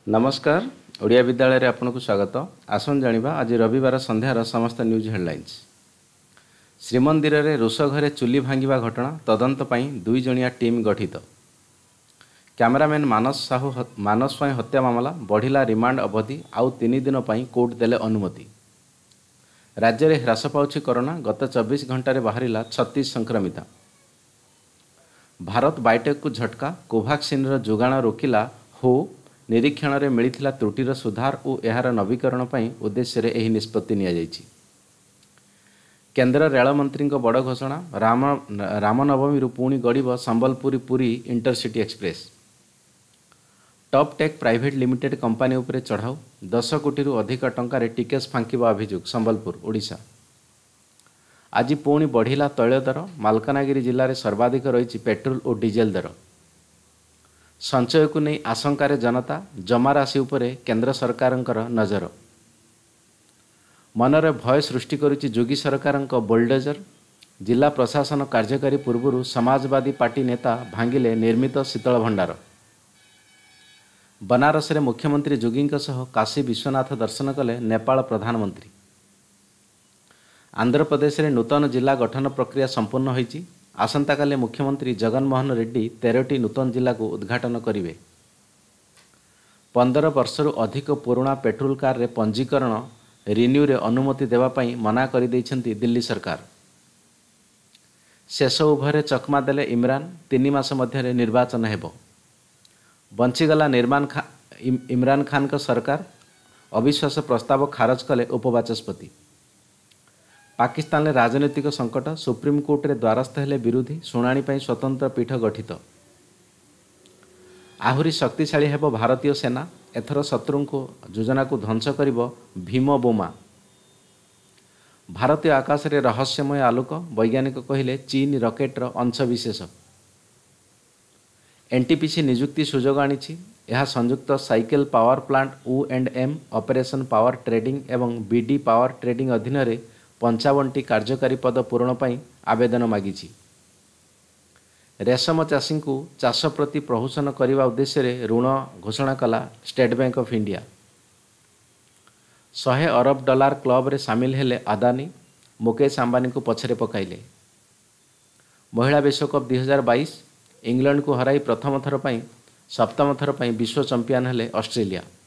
नमस्कार। ओडिया विद्यालय रे आपनको स्वागत। आसन जानिबा आज रविवार संध्यार समस्त न्यूज हेडलाइंस। श्रीमंदिर रे रोष घरे चुली भांगिबा घटना तदंत पई 2 जणिया टीम गठित। कैमरामैन मानस स्वाई हत्या मामला बढ़िला रिमांड अवधि आउ 3 दिन पई कोर्ट देले अनुमति। राज्य में ह्रास पाउछि कोरोना, गत 24 घंटे बाहरिला 36 संक्रमित। भारत बायोटेक को झटका, कोभाक्सिन रो जोगाण रोकिला हो निरीक्षण रे मिलिथिला त्रुटिर सुधार और एहार नवीकरण पई उद्देश्य रे एही निष्पत्ति निया जायछि। केंद्र रेल मंत्री बड़ घोषणा, रामनवमी पुणी गड़ब Sambalpur Puri intercity express. Top tech private limited company उपरे चढ़ाऊ, 10 कोटी अधिक टंकार टिकेस फांकिबा अभियोग संबलपुर ओडिशा। आज पुणी बढ़िला तैल दर, मालकानगिरी जिले में सर्वाधिक रही पेट्रोल और डीजेल दर। संचय को नहीं आशंकार जनता, जमा राशि उपरे केंद्र सरकारंकर नजर। मनरे भय सृष्टि करुछि जोगी सरकारंक बोल्डोजर। जिला प्रशासन कार्यकारी पूर्व समाजवादी पार्टी नेता भांगिले निर्मित शीतल भंडार। बनारस रे मुख्यमंत्री जोगी सह काशी विश्वनाथ दर्शन कले नेपाल प्रधानमंत्री। आंध्र प्रदेश रे नूतन जिला गठन प्रक्रिया संपन्न होईछि। आसंता काले मुख्यमंत्री जगनमोहन रेड्डी 13टी नूतन जिला को उद्घाटन करिवे। 15 वर्षरु अधिक पुराना पेट्रोल कार रे पंजीकरण रिन्यू रे अनुमति देवा पई मना करि दैछंती दिल्ली सरकार। शेष उभरे चकमा देले इमरान, 3 मास मध्य निर्वाचन हेबो। बंचीगला इमरान खान का सरकार, अविश्वास प्रस्ताव खारज कले उपवाचस्पति। पाकिस्तान में राजनीतिक संकट, सुप्रीम कोर्ट रे द्वारस्थ हेले विरोधी, शुणाणी पई स्वतंत्र पीठ गठित। आहुरी शक्तिशाली हेबो भारतीय सेना, एथर शत्रु को योजना को ध्वंस करिबो भीम बोमा। भारतीय आकाश रे रहस्यमय आलोक, वैज्ञानिक कहिले चीन रॉकेटर अंशविशेष। एनटीपीसी नियुक्ति सुजोग आनिछि। यह संयुक्त cycle power plant O&M operation power trading एवं बीडी पावर ट्रेडिंग अधीन रे 55टी कार्यकारी पद पूरण पर आवेदन मागिछि। रेशम चाषी को चाष प्रति प्रहसन करने उद्देश्य ऋण घोषणा कला स्टेट बैंक ऑफ इंडिया। 100 अरब डॉलर क्लब रे सामिल हेले अदानी, मुकेश अंबानी को पछरे पकाइले। महिला विश्वकप 2022 इंग्लैंड को हराई प्रथम थर पर 7म थर पर विश्व चैंपियन हेले ऑस्ट्रेलिया।